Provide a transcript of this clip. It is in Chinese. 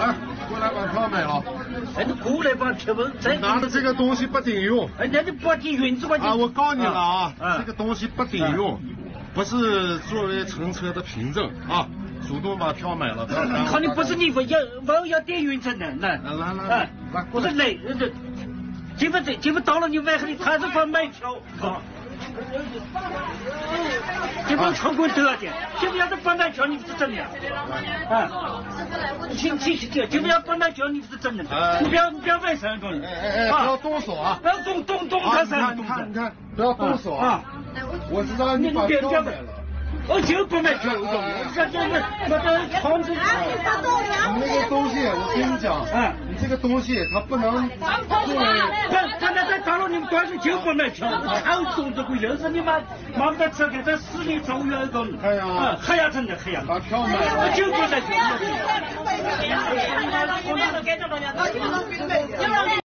来，过来把票买了。 哎，你过来把票再拿的这个东西不顶用。 哎，那你把底运子把啊，我告诉你了啊， 啊这个东西不顶用，不是作为乘车的凭证啊。主动把票买了， 靠你不是你我要点运证的，来，不是来，这不到了你外头，他是帮买票，这不超过多少钱？这不要是帮买票，你不是真的啊？请这不要帮买票，你不是真的，你不要外省东西， 不要动手啊！ 不要动他山， 你看，不要动手啊！我知道你把票买了。 我就不买票，我这扛着。 你那个东西，我跟你讲，你这个东西它不能作为。 他在大陆你们关系就不买票，好懂这个又是你妈不得吃给在市里走远个。 哎呀， 黑呀真的黑呀。 把票买了。 我就不买票。